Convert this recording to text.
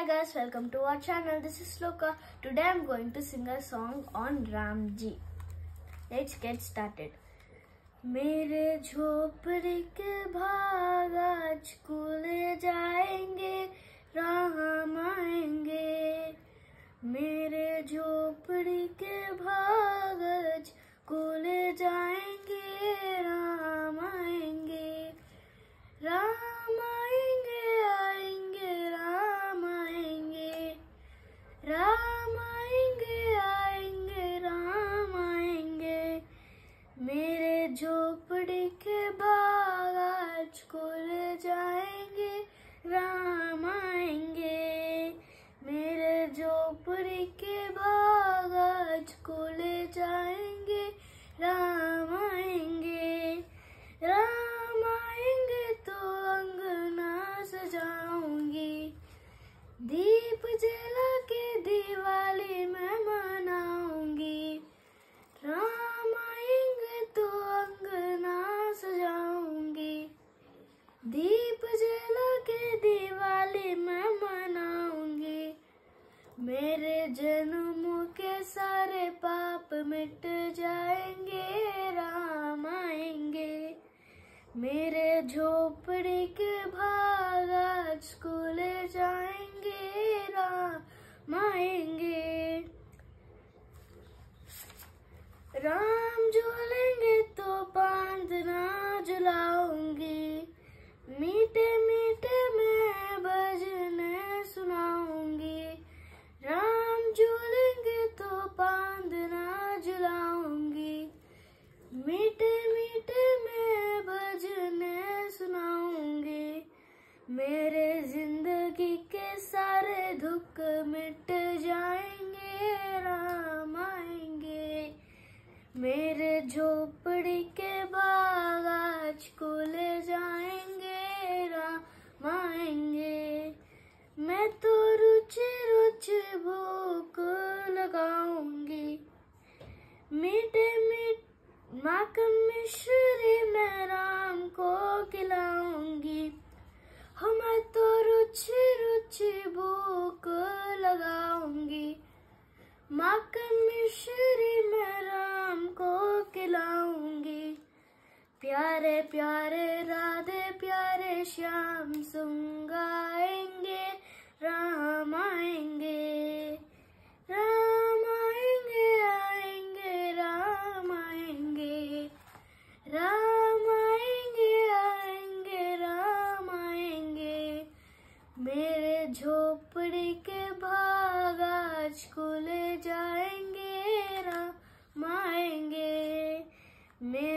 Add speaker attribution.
Speaker 1: Hi guys, welcome to our channel. This is Sloka. Today I am going to sing a song on Ramji. Let's get started. मेरे झोपड़ी के भाग आज school जाएंगे, राम आएंगे। मेरे झोपड़ी के भाग आज स्कूल जाएंगे, राम आएंगे। राम आएंगे, आएंगे, राम आएंगे। राम आएंगे, आएंगे, राम आएंगे। मेरे झोपड़ी के बाग आज स्कूल जाएंगे, राम आएंगे। मेरे झोपड़ी के बाग आज स्कूल जाएंगे, राम आएंगे। राम आएंगे तो अंगना सजाऊंगी, दीप जला के दिवाली मैं मनाऊंगी। राम आएंगे तो अंगना सजाऊंगी, दीप जला के दिवाली मैं मनाऊंगी। मेरे जन्म के सारे पाप मिट जाएंगे, राम आएंगे। मेरे झोपड़ी के भाग आज स्कूल जाएंगे, राम आएंगे। राम झूलेंगे तो बांधना झुलाऊंगी, मीठे मीठे मैं भजन सुनाऊंगी। राम झूलेंगे तो बांधना झुलाऊंगी, मीठे मीठे मैं भजन सुनाऊंगी। मेरे जिंदगी के सारे दुख मिट जाएंगे, राम आएंगे। मेरे झोपड़ी के बाग आज स्कूल जाएंगे, राम आएंगे। मैं तो रुचि रुचि भूख लगाऊंगी, मीठे मीठे माखन मिश्री मैं राम को खिलाऊंगी। मैं तो रुचि रुचि भूख लगाऊंगी, माखन मिश्री मैं राम को खिलाऊंगी। प्यारे प्यारे राधे प्यारे श्याम संग आएंगे, राम आएंगे। राम आएंगे, आएंगे, राम आएंगे। राम आएंगे, आएंगे, राम आएंगे। मेरे झोपड़ी के भाग आज स्कूल जाएंगे, राम आएंगे।